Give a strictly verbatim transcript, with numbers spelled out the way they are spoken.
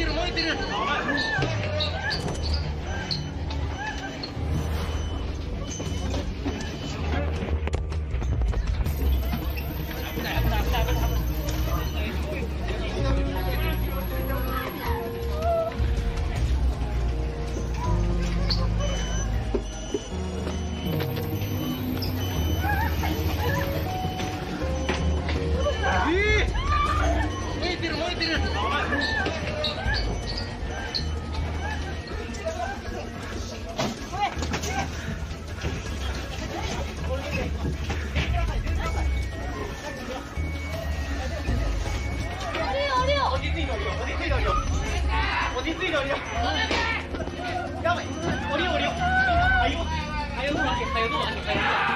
てる燃えてる。落ち着いて降りよう。やばい。降りよう降りよう。はよ。はよドア開け。はよドア開け。